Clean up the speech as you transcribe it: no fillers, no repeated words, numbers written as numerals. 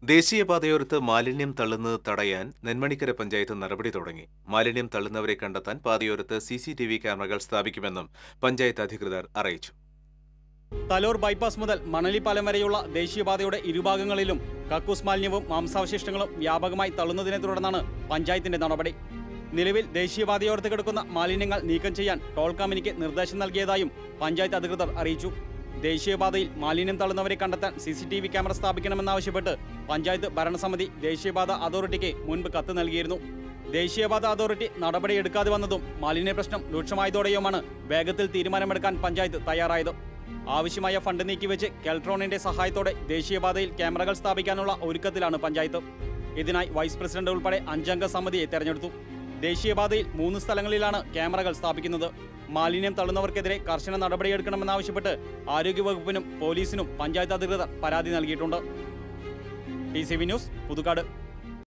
ദേശീയപാതയോരത്ത് മാലിന്യം തള്ളുന്നത് തടയാൻ നെന്മണിക്കര പഞ്ചായത്ത് നടപടി തുടങ്ങി. മാലിന്യം തള്ളുന്നവരെ കണ്ടെത്താൻ പാതയോരത്ത് CCTV ക്യാമറകൾ സ്ഥാപിക്കുമെന്നും പഞ്ചായത്ത് അധികൃതർ അറിയിച്ചു. തലോർ ബൈപ്പാസ് മുതൽ മണലിപ്പാലം വരെയുള്ള ദേശീയപാതയുടെ ഇരുഭാഗങ്ങളിലും കക്കൂസ് മാലിന്യവും മാംസാവശിഷ്ടങ്ങളും വ്യാപകമായി തള്ളുന്നതിനെ തുടർന്നാണ് പഞ്ചായത്തിന്റെ നടപടി. നിലവിൽ ദേശീയപാതയോരത്ത് കിടക്കുന്ന മാലിന്യങ്ങൾ നീക്കം ചെയ്യാൻ ടോൾ കമ്പനിക്ക് നിർദ്ദേശം നൽകിയതായും പഞ്ചായത്ത് അധികൃതർ അറിയിച്ചു. ദേശീയപാതയിൽ മാലിന്യം തള്ളുന്നവരെ കണ്ടെത്താൻ CCTV ക്യാമറ സ്ഥാപിക്കണമെന്നാവശ്യപ്പെട്ട് പഞ്ചായത്ത് ഭരണസമിതി ദേശീയപാത അതോറിറ്റിക്ക് മുൻപ് കത്ത് നൽകിയിരുന്നു. ദേശീയപാത അതോറിറ്റി നടപടിയെടുക്കാതെ വന്നതും മാലിന്യ പ്രശ്നം രൂക്ഷമായതോടെയുമാണ് വേഗത്തിൽ തീരുമാനമെടുക്കാൻ പഞ്ചായത്ത് തയ്യാറായത്. ആവശ്യമായ ഫണ്ട് നീക്കിവെച്ച് കെൽട്രോണിന്റെ സഹായത്തോടെ ദേശീയപാതയിൽ ക്യാമറകൾ സ്ഥാപിക്കാനുള്ള ഒരുക്കത്തിലാണ് പഞ്ചായത്ത്. ഇതിനായി വൈസ് പ്രസിഡന്റ് ഉൾപ്പെടെ 5 അംഗ സമിതിയെ തെരഞ്ഞെടുത്തു. ദേശീയപാതയിൽ 3 സ്ഥലങ്ങളിലാണ് ക്യാമറകൾ സ്ഥാപിക്കുന്നത്. മാലിന്യം തള്ളുന്നവർക്കെതിരെ കർശന നടപടിയെടുക്കണമെന്നാവശ്യപ്പെട്ട് ആരോഗ്യവകുപ്പിനും പോലീസിനും പഞ്ചായത്ത് അധികൃതർ പരാതി നൽകിയിട്ടുണ്ട്. TCV news, Puthukkad.